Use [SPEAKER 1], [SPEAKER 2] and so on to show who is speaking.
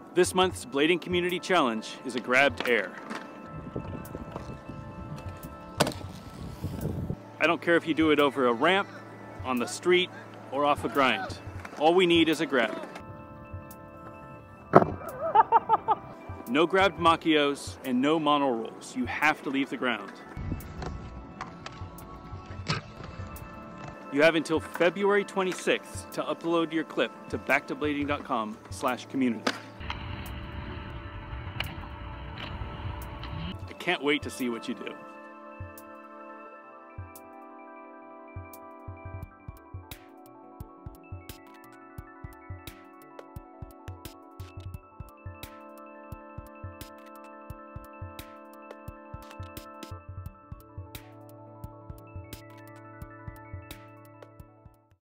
[SPEAKER 1] This month's Blading Community Challenge is a grabbed air. I don't care if you do it over a ramp, on the street, or off a grind. All we need is a grab. No grabbed machios and no mono rolls. You have to leave the ground. You have until February 26th to upload your clip to backtoblading.com/community. I can't wait to see what you do.